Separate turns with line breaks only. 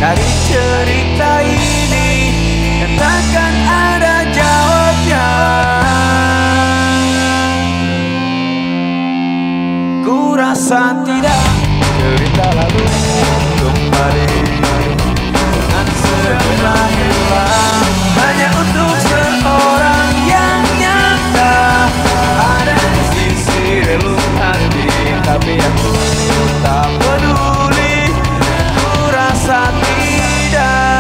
Dari cerita ini yang takkan ada jawabnya. Ku rasa tidak, cerita lalu kembali dengan sejumlah hilang, hanya untuk seorang yang nyata ada di sisi relung hati. Tapi aku tak peduli, ku rasa tidak.